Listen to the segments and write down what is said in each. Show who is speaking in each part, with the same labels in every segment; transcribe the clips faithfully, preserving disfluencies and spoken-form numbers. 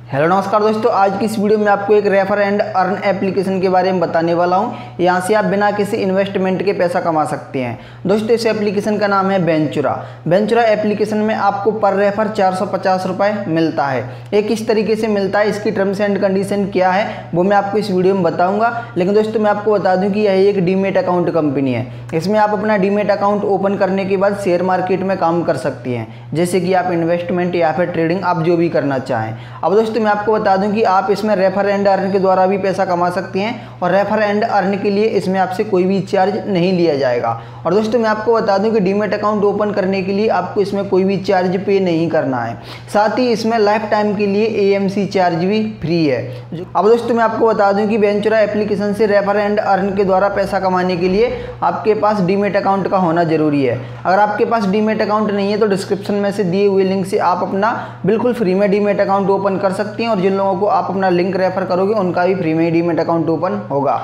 Speaker 1: Hello नमस्कार दोस्तों, आज की इस वीडियो में आपको एक रेफर एंड अर्न एप्लीकेशन के बारे में बताने वाला हूं। यहां से आप बिना किसी इन्वेस्टमेंट के पैसा कमा सकते हैं। दोस्तों इस एप्लीकेशन का नाम है वेंचुरा। वेंचुरा एप्लीकेशन में आपको पर रेफर चार सौ पचास रुपये मिलता है। ये किस तरीके से मिलता है, इसकी टर्म्स एंड कंडीशन क्या है, वो मैं आपको इस वीडियो में बताऊँगा। लेकिन दोस्तों मैं आपको बता दूँ कि यह एक डीमेट अकाउंट कंपनी है। इसमें आप अपना डीमेट अकाउंट ओपन करने के बाद शेयर मार्केट में काम कर सकती हैं, जैसे कि आप इन्वेस्टमेंट या फिर ट्रेडिंग आप जो भी करना चाहें। अब दोस्तों मैं आपको बता दूं कि आप इसमें रेफर एंड अर्न के द्वारा भी पैसा कमा सकते हैं और रेफर एंड अर्न के लिए इसमें आपसे कोई भी चार्ज नहीं लिया जाएगा। और दोस्तों मैं आपको बता दूं कि डीमेट अकाउंट ओपन करने के लिए आपको इसमें कोई भी चार्ज पे नहीं करना है। साथ ही इसमें लाइफ टाइम के लिए एएमसी चार्ज भी फ्री है। अब दोस्तों मैं आपको बता दूं कि वेंचुरा एप्लीकेशन से रेफर एंड अर्न के द्वारा पैसा कमाने के लिए आपके पास डीमेट अकाउंट का होना जरूरी है। अगर आपके पास डीमेट अकाउंट नहीं है तो डिस्क्रिप्शन में से दिए हुए लिंक से आप अपना बिल्कुल फ्री में डीमेट अकाउंट ओपन कर सकते हैं और जिन लोगों को आप अपना लिंक रेफर करोगे उनका भी फ्री में ही डीमेट अकाउंट ओपन होगा।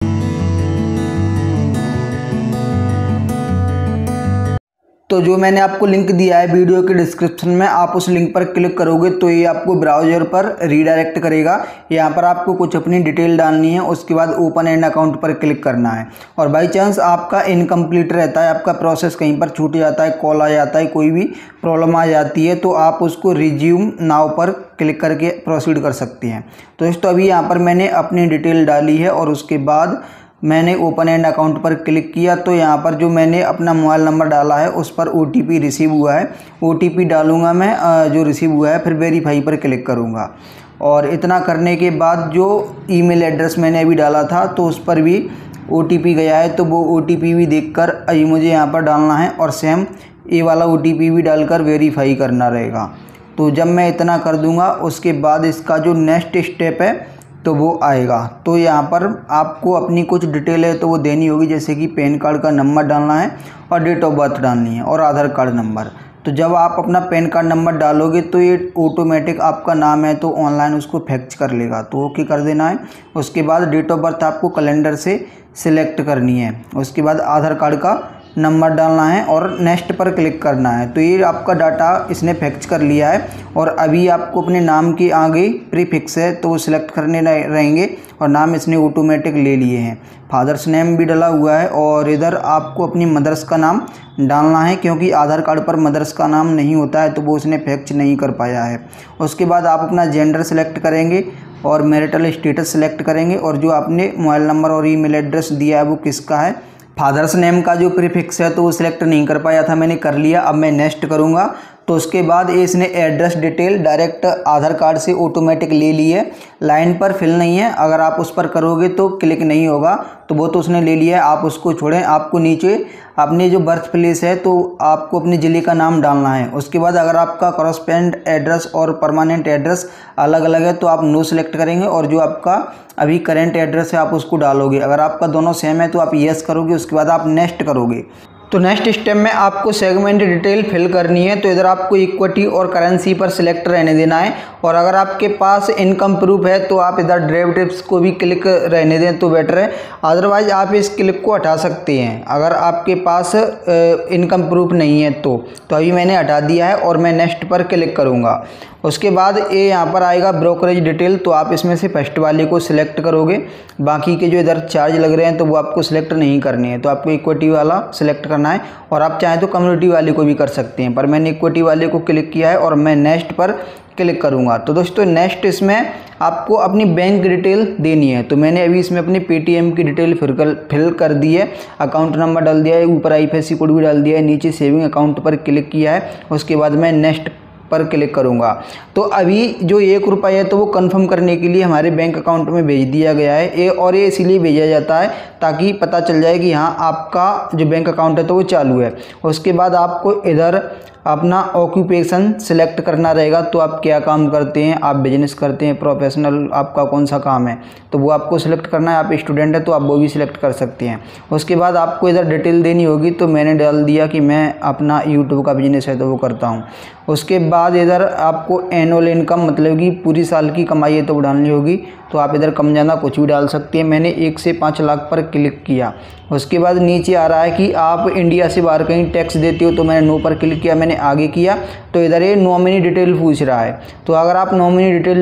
Speaker 1: तो जो मैंने आपको लिंक दिया है वीडियो के डिस्क्रिप्शन में, आप उस लिंक पर क्लिक करोगे तो ये आपको ब्राउज़र पर रीडायरेक्ट करेगा। यहाँ पर आपको कुछ अपनी डिटेल डालनी है, उसके बाद ओपन एंड अकाउंट पर क्लिक करना है। और बाई चांस आपका इनकम्प्लीट रहता है, आपका प्रोसेस कहीं पर छूट जाता है, कॉल आ जाता है, कोई भी प्रॉब्लम आ जाती है, तो आप उसको रिज्यूम नाउ पर क्लिक करके प्रोसीड कर सकते हैं। तो दोस्तों अभी यहाँ पर मैंने अपनी डिटेल डाली है और उसके बाद मैंने ओपन एंड अकाउंट पर क्लिक किया तो यहाँ पर जो मैंने अपना मोबाइल नंबर डाला है उस पर ओटीपी रिसीव हुआ है। ओटीपी डालूंगा मैं जो रिसीव हुआ है, फिर वेरीफाई पर क्लिक करूँगा। और इतना करने के बाद जो ईमेल एड्रेस मैंने अभी डाला था तो उस पर भी ओटीपी गया है, तो वो ओटीपी भी देखकर अभी मुझे यहाँ पर डालना है और सेम ये वाला ओटीपी भी डालकर वेरीफाई करना रहेगा। तो जब मैं इतना कर दूँगा उसके बाद इसका जो नेक्स्ट स्टेप है तो वो आएगा। तो यहाँ पर आपको अपनी कुछ डिटेल है तो वो देनी होगी, जैसे कि पैन कार्ड का नंबर डालना है और डेट ऑफ बर्थ डालनी है और आधार कार्ड नंबर। तो जब आप अपना पैन कार्ड नंबर डालोगे तो ये ऑटोमेटिक आपका नाम है तो ऑनलाइन उसको फैक्च कर लेगा, तो ओके कर देना है। उसके बाद डेट ऑफ बर्थ आपको कैलेंडर से सिलेक्ट करनी है। उसके बाद आधार कार्ड का नंबर डालना है और नेक्स्ट पर क्लिक करना है। तो ये आपका डाटा इसने फैक्च कर लिया है और अभी आपको अपने नाम के आगे प्रीफिक्स है तो वो सिलेक्ट करने रहेंगे और नाम इसने ऑटोमेटिक ले लिए हैं। फादर्स नेम भी डाला हुआ है और इधर आपको अपनी मदर्स का नाम डालना है, क्योंकि आधार कार्ड पर मदर्स का नाम नहीं होता है तो वो उसने फैक्च नहीं कर पाया है। उसके बाद आप अपना जेंडर सेलेक्ट करेंगे और मैरिटल स्टेटस सेलेक्ट करेंगे और जो आपने मोबाइल नंबर और ईमेल एड्रेस दिया है वो किसका है। फादर्स नेम का जो प्रीफिक्स है तो वो सिलेक्ट नहीं कर पाया था, मैंने कर लिया। अब मैं नेक्स्ट करूँगा तो उसके बाद इसने address detail direct Aadhaar card से ऑटोमेटिक ले ली है, लाइन पर फिल नहीं है। अगर आप उस पर करोगे तो क्लिक नहीं होगा, तो वो तो उसने ले लिया है, आप उसको छोड़ें। आपको नीचे अपनी जो बर्थ प्लेस है तो आपको अपने ज़िले का नाम डालना है। उसके बाद अगर आपका कॉरेस्पॉन्ड एड्रेस और परमानेंट एड्रेस अलग अलग है तो आप नो सेलेक्ट करेंगे और जो आपका अभी करेंट एड्रेस है आप उसको डालोगे। अगर आपका दोनों सेम है तो आप येस करोगे, उसके बाद आप नेक्स्ट करोगे। तो नेक्स्ट स्टेप में आपको सेगमेंट डिटेल फिल करनी है। तो इधर आपको इक्विटी और करेंसी पर सिलेक्ट रहने देना है और अगर आपके पास इनकम प्रूफ है तो आप इधर डेरिवेटिव्स को भी क्लिक रहने दें तो बेटर है, अदरवाइज आप इस क्लिक को हटा सकते हैं अगर आपके पास इनकम प्रूफ नहीं है तो। तो अभी मैंने हटा दिया है और मैं नेक्स्ट पर क्लिक करूँगा। उसके बाद ये यहाँ पर आएगा ब्रोकरेज डिटेल, तो आप इसमें से फर्स्ट वाले को सिलेक्ट करोगे। बाकी के जो इधर चार्ज लग रहे हैं तो वो आपको सिलेक्ट नहीं करनी है, तो आपको इक्विटी वाला सिलेक्ट करना है और आप चाहें तो कम्युनिटी वाले को भी कर सकते हैं, पर मैंने इक्विटी वाले को क्लिक किया है और मैं नेक्स्ट पर क्लिक करूंगा। तो दोस्तों नेक्स्ट इसमें आपको अपनी बैंक डिटेल देनी है। तो मैंने अभी इसमें अपनी पेटीएम की डिटेल फिल कर फिल कर दी है, अकाउंट नंबर डाल दिया है, ऊपर आईएफएससी कोड भी डाल दिया है, नीचे सेविंग अकाउंट पर क्लिक किया है। उसके बाद मैं नेक्स्ट पर क्लिक करूंगा। तो अभी जो एक रुपये है तो वो कंफर्म करने के लिए हमारे बैंक अकाउंट में भेज दिया गया है ये, और ये इसीलिए भेजा जाता है ताकि पता चल जाए कि हाँ आपका जो बैंक अकाउंट है तो वो चालू है। उसके बाद आपको इधर अपना ऑक्यूपेशन सिलेक्ट करना रहेगा, तो आप क्या काम करते हैं, आप बिजनेस करते हैं, प्रोफेशनल आपका कौन सा काम है तो वो आपको सिलेक्ट करना है। आप स्टूडेंट है तो आप वो भी सिलेक्ट कर सकते हैं। उसके बाद आपको इधर डिटेल देनी होगी, तो मैंने डाल दिया कि मैं अपना यूट्यूब का बिजनेस है तो वो करता हूँ। उसके बाद इधर आपको एनुअल इनकम मतलब कि पूरी साल की कमाई है तो वो डालनी होगी, तो आप इधर कम ज़्यादा कुछ भी डाल सकते हैं। मैंने एक से पाँच लाख पर क्लिक किया। उसके बाद नीचे आ रहा है कि आप इंडिया से बाहर कहीं टैक्स देते हो, तो मैंने नो पर क्लिक किया। मैंने आगे किया तो इधर ये नॉमिनी डिटेल पूछ रहा है, तो अगर आप नॉमिनी डिटेल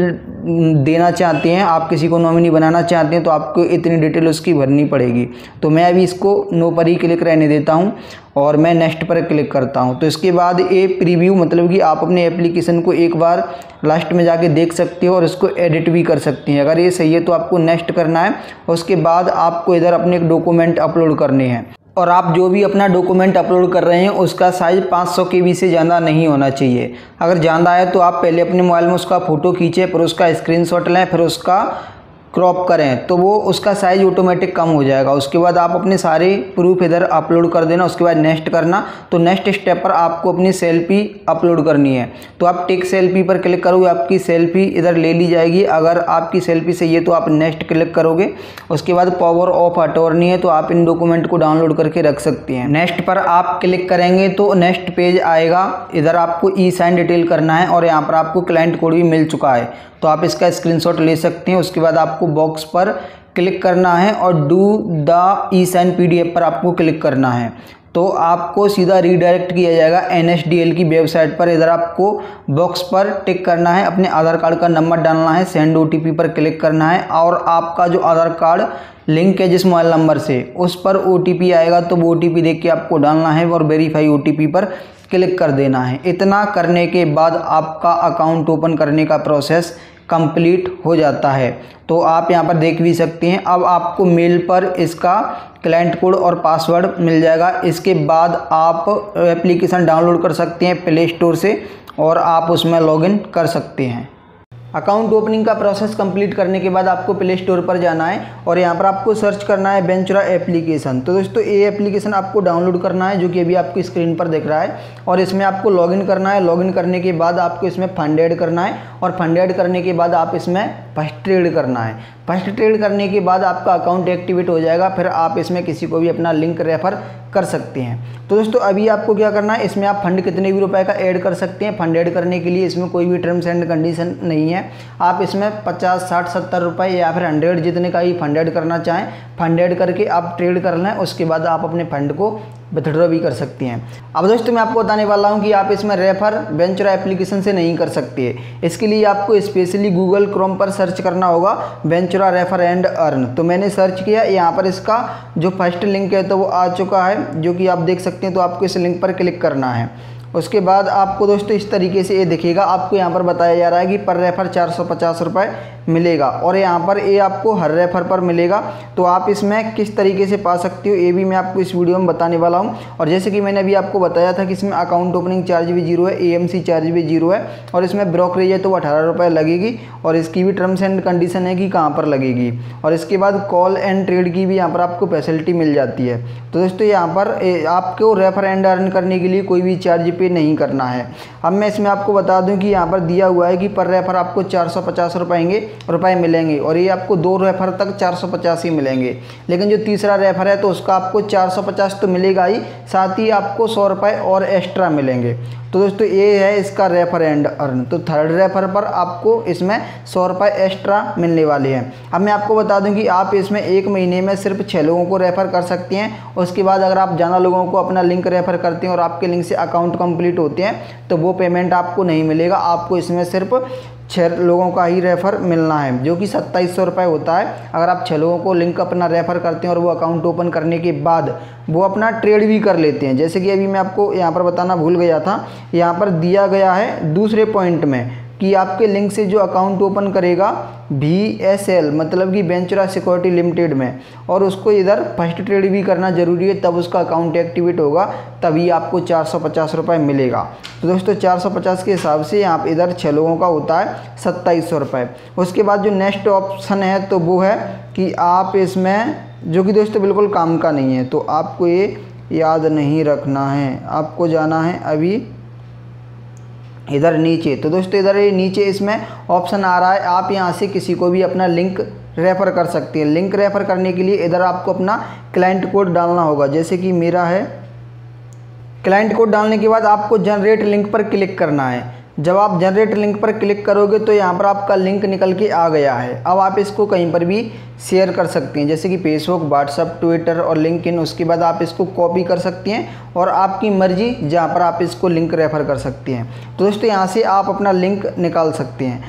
Speaker 1: देना चाहते हैं, आप किसी को नॉमिनी बनाना चाहते हैं तो आपको इतनी डिटेल उसकी भरनी पड़ेगी। तो मैं अभी इसको नो पर ही क्लिक रहने देता हूं और मैं नेक्स्ट पर क्लिक करता हूं। तो इसके बाद ये प्रीव्यू मतलब कि आप अपने एप्लीकेशन को एक बार लास्ट में जाके देख सकते हो और इसको एडिट भी कर सकते हैं। अगर ये सही है तो आपको नेक्स्ट करना है। उसके बाद आपको इधर अपने डॉक्यूमेंट अपलोड करने हैं और आप जो भी अपना डॉक्यूमेंट अपलोड कर रहे हैं उसका साइज़ पाँच सौ के बी से ज़्यादा नहीं होना चाहिए। अगर ज़्यादा है तो आप पहले अपने मोबाइल में उसका फ़ोटो खींचें, फिर उसका स्क्रीनशॉट लें, फिर उसका क्रॉप करें तो वो उसका साइज़ ऑटोमेटिक कम हो जाएगा। उसके बाद आप अपने सारे प्रूफ इधर अपलोड कर देना। उसके बाद नेक्स्ट करना। तो नेक्स्ट स्टेप पर आपको अपनी सेल्फी अपलोड करनी है। तो आप टेक सेल्फी पर क्लिक करोगे, आपकी सेल्फी इधर ले ली जाएगी। अगर आपकी सेल्फी सही है तो आप नेक्स्ट क्लिक करोगे। उसके बाद पावर ऑफ अटॉर्नी है तो आप इन डॉक्यूमेंट को डाउनलोड करके रख सकते हैं। नेक्स्ट पर आप क्लिक करेंगे तो नेक्स्ट पेज आएगा। इधर आपको ई साइन डिटेल करना है और यहाँ पर आपको क्लाइंट कोड भी मिल चुका है तो आप इसका स्क्रीनशॉट ले सकते हैं। उसके बाद आपको बॉक्स पर क्लिक करना है और do the e sign PDF पर आपको क्लिक करना है तो आपको सीधा रीडायरेक्ट किया जाएगा एन एस डी एल की वेबसाइट पर। इधर आपको बॉक्स पर टिक करना है, अपने आधार कार्ड का नंबर डालना है, सेंड ओ टी पी पर क्लिक करना है और आपका जो आधार कार्ड लिंक है जिस मोबाइल नंबर से उस पर ओ टी पी आएगा तो वो ओ टी पी देख के आपको डालना है और वेरीफाई ओ टी पी पर क्लिक कर देना है। इतना करने के बाद आपका अकाउंट ओपन करने का प्रोसेस कंप्लीट हो जाता है। तो आप यहां पर देख भी सकते हैं। अब आपको मेल पर इसका क्लाइंट कोड और पासवर्ड मिल जाएगा। इसके बाद आप एप्लीकेशन डाउनलोड कर सकते हैं प्ले स्टोर से और आप उसमें लॉगिन कर सकते हैं। अकाउंट ओपनिंग का प्रोसेस कंप्लीट करने के बाद आपको प्ले स्टोर पर जाना है और यहाँ पर आपको सर्च करना है वेंचुरा एप्लीकेशन। तो दोस्तों ये एप्लीकेशन आपको डाउनलोड करना है जो कि अभी आपको स्क्रीन पर दिख रहा है और इसमें आपको लॉगिन करना है। लॉगिन करने के बाद आपको इसमें फंड ऐड करना है और फंड ऐड करने के बाद आप इसमें फर्स्ट ट्रेड करना है। फर्स्ट ट्रेड करने के बाद आपका अकाउंट एक्टिवेट हो जाएगा। फिर आप इसमें किसी को भी अपना लिंक रेफर कर सकते हैं। तो दोस्तों अभी आपको क्या करना है, इसमें आप फंड कितने भी रुपए का ऐड कर सकते हैं। फंड ऐड करने के लिए इसमें कोई भी टर्म्स एंड कंडीशन नहीं है। आप इसमें पचास साठ सत्तर रुपये या फिर हंड्रेड जितने का ही फंड ऐड करना चाहें फंड ऐड करके आप ट्रेड कर लें। उसके बाद आप अपने फंड को विथड्रॉ भी कर सकती हैं। अब दोस्तों मैं आपको बताने वाला हूं कि आप इसमें रेफर वेंचुरा एप्लीकेशन से नहीं कर सकते। इसके लिए आपको स्पेशली गूगल क्रोम पर सर्च करना होगा वेंचुरा रेफर एंड अर्न। तो मैंने सर्च किया, यहाँ पर इसका जो फर्स्ट लिंक है तो वो आ चुका है जो कि आप देख सकते हैं। तो आपको इस लिंक पर क्लिक करना है। उसके बाद आपको दोस्तों इस तरीके से ये दिखेगा। आपको यहाँ पर बताया जा रहा है कि पर रेफर चार सौ पचास रुपये मिलेगा और यहाँ पर ये आपको हर रेफर पर मिलेगा। तो आप इसमें किस तरीके से पा सकते हो ये भी मैं आपको इस वीडियो में बताने वाला हूँ। और जैसे कि मैंने अभी आपको बताया था कि इसमें अकाउंट ओपनिंग चार्ज भी जीरो है, ए एम सी चार्ज भी जीरो है और इसमें ब्रोकरेज है तो वो अठारह रुपये लगेगी और इसकी भी टर्म्स एंड कंडीशन है कि कहाँ पर लगेगी। और इसके बाद कॉल एंड ट्रेड की भी यहाँ पर आपको फैसिलिटी मिल जाती है। तो दोस्तों यहाँ पर आपको रेफर एंड अर्न करने के लिए कोई भी चार्ज पे नहीं करना है। अब मैं इसमें आपको बता दूं कि यहाँ पर दिया हुआ है कि पर रेफर आपको चार सौ पचास रुपये रुपये मिलेंगे और ये आपको दो रेफर तक चार सौ पचास ही मिलेंगे। लेकिन जो तीसरा रेफर है तो उसका आपको चार सौ पचास तो मिलेगा ही, साथ ही आपको सौ रुपये और एक्स्ट्रा मिलेंगे। तो दोस्तों ये है इसका रेफर एंड अर्न। तो थर्ड रेफर पर आपको इसमें सौ रुपये एक्स्ट्रा मिलने वाले हैं। अब मैं आपको बता दूं कि आप इसमें एक महीने में सिर्फ छः लोगों को रेफ़र कर सकते हैं। उसके बाद अगर आप ज़्यादा लोगों को अपना लिंक रेफ़र करते हैं और आपके लिंक से अकाउंट कंप्लीट होते हैं तो वो पेमेंट आपको नहीं मिलेगा। आपको इसमें सिर्फ छः लोगों का ही रेफ़र मिलना है जो कि सत्ताईस सौ रुपये होता है। अगर आप छः लोगों को लिंक अपना रेफ़र करते हैं और वो अकाउंट ओपन करने के बाद वो अपना ट्रेड भी कर लेते हैं। जैसे कि अभी मैं आपको यहाँ पर बताना भूल गया था, यहाँ पर दिया गया है दूसरे पॉइंट में कि आपके लिंक से जो अकाउंट ओपन करेगा वी एस एल मतलब कि वेंचुरा सिक्योरिटी लिमिटेड में और उसको इधर फर्स्ट ट्रेड भी करना ज़रूरी है, तब उसका अकाउंट एक्टिवेट होगा, तभी आपको चार सौ पचास रुपये मिलेगा। तो दोस्तों चार सौ पचास के हिसाब से यहाँ इधर छः लोगों का होता है सत्ताईस सौ रुपये। उसके बाद जो नेक्स्ट ऑप्शन है तो वो है कि आप इसमें, जो कि दोस्तों बिल्कुल काम का नहीं है, तो आपको ये याद नहीं रखना है। आपको जाना है अभी इधर नीचे। तो दोस्तों इधर ये नीचे इसमें ऑप्शन आ रहा है, आप यहाँ से किसी को भी अपना लिंक रेफ़र कर सकते हैं। लिंक रेफ़र करने के लिए इधर आपको अपना क्लाइंट कोड डालना होगा, जैसे कि मेरा है। क्लाइंट कोड डालने के बाद आपको जनरेट लिंक पर क्लिक करना है। जब आप जनरेट लिंक पर क्लिक करोगे तो यहाँ पर आपका लिंक निकल के आ गया है। अब आप इसको कहीं पर भी शेयर कर सकते हैं, जैसे कि फेसबुक, व्हाट्सएप, ट्विटर और लिंक्डइन। उसके बाद आप इसको कॉपी कर सकते हैं और आपकी मर्जी जहाँ पर आप इसको लिंक रेफ़र कर सकते हैं। तो दोस्तों यहाँ से आप अपना लिंक निकाल सकते हैं।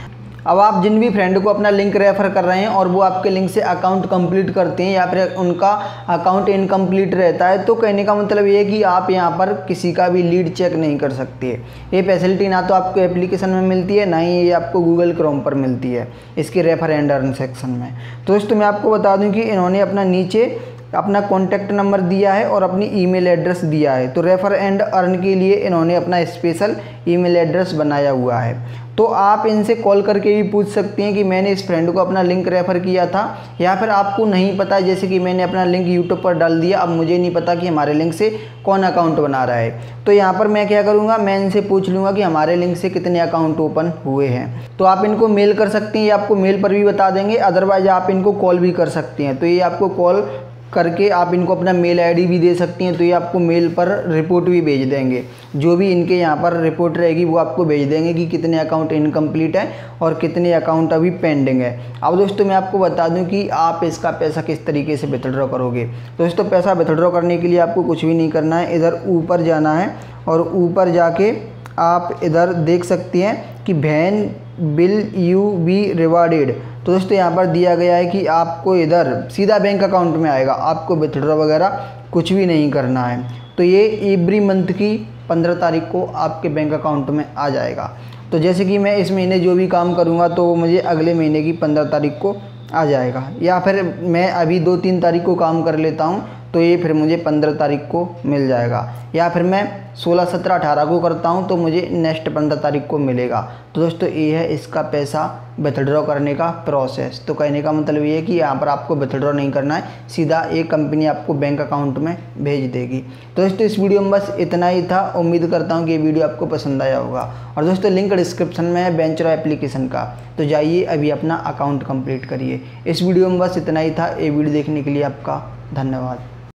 Speaker 1: अब आप जिन भी फ्रेंड को अपना लिंक रेफ़र कर रहे हैं और वो आपके लिंक से अकाउंट कंप्लीट करते हैं या फिर उनका अकाउंट इनकम्प्लीट रहता है, तो कहने का मतलब ये है कि आप यहाँ पर किसी का भी लीड चेक नहीं कर सकते। ये फैसिलिटी ना तो आपको एप्लीकेशन में मिलती है, ना ही ये आपको गूगल क्रोम पर मिलती है इसके रेफ़र एंड अर्न सेक्शन में। तो दोस्तों मैं आपको बता दूँ कि इन्होंने अपना नीचे अपना कॉन्टैक्ट नंबर दिया है और अपनी ईमेल एड्रेस दिया है। तो रेफ़र एंड अर्न के लिए इन्होंने अपना स्पेशल ईमेल एड्रेस बनाया हुआ है। तो आप इनसे कॉल करके भी पूछ सकते हैं कि मैंने इस फ्रेंड को अपना लिंक रेफ़र किया था, या फिर आपको नहीं पता, जैसे कि मैंने अपना लिंक यूट्यूब पर डाल दिया, अब मुझे नहीं पता कि हमारे लिंक से कौन अकाउंट बना रहा है। तो यहाँ पर मैं क्या करूँगा, मैं इनसे पूछ लूँगा कि हमारे लिंक से कितने अकाउंट ओपन हुए हैं। तो आप इनको मेल कर सकते हैं, ये आपको मेल पर भी बता देंगे, अदरवाइज़ आप इनको कॉल भी कर सकते हैं। तो ये आपको कॉल करके आप इनको अपना मेल आईडी भी दे सकती हैं, तो ये आपको मेल पर रिपोर्ट भी भेज देंगे। जो भी इनके यहाँ पर रिपोर्ट रहेगी वो आपको भेज देंगे कि कितने अकाउंट इनकम्प्लीट है और कितने अकाउंट अभी पेंडिंग है। अब दोस्तों मैं आपको बता दूं कि आप इसका पैसा किस तरीके से विथड्रॉ करोगे। दोस्तों पैसा विथड्रॉ करने के लिए आपको कुछ भी नहीं करना है, इधर ऊपर जाना है और ऊपर जाके आप इधर देख सकते हैं कि when will you be rewarded. तो दोस्तों यहाँ पर दिया गया है कि आपको इधर सीधा बैंक अकाउंट में आएगा, आपको विथड्रॉ वगैरह कुछ भी नहीं करना है। तो ये एवरी मंथ की पंद्रह तारीख को आपके बैंक अकाउंट में आ जाएगा। तो जैसे कि मैं इस महीने जो भी काम करूँगा तो वो मुझे अगले महीने की पंद्रह तारीख को आ जाएगा, या फिर मैं अभी दो तीन तारीख को काम कर लेता हूँ तो ये फिर मुझे पंद्रह तारीख को मिल जाएगा, या फिर मैं सोलह सत्रह अठारह को करता हूँ तो मुझे नेक्स्ट पंद्रह तारीख को मिलेगा। तो दोस्तों ये है इसका पैसा विथड्रॉ करने का प्रोसेस। तो कहने का मतलब ये है कि यहाँ पर आपको विथड्रॉ नहीं करना है, सीधा एक कंपनी आपको बैंक अकाउंट में भेज देगी। तो दोस्तों इस वीडियो में बस इतना ही था। उम्मीद करता हूँ कि ये वीडियो आपको पसंद आया होगा। और दोस्तों लिंक डिस्क्रिप्शन में है बेंचर एप्लीकेशन का, तो जाइए अभी अपना अकाउंट कंप्लीट करिए। इस वीडियो में बस इतना ही था। ये वीडियो देखने के लिए आपका धन्यवाद।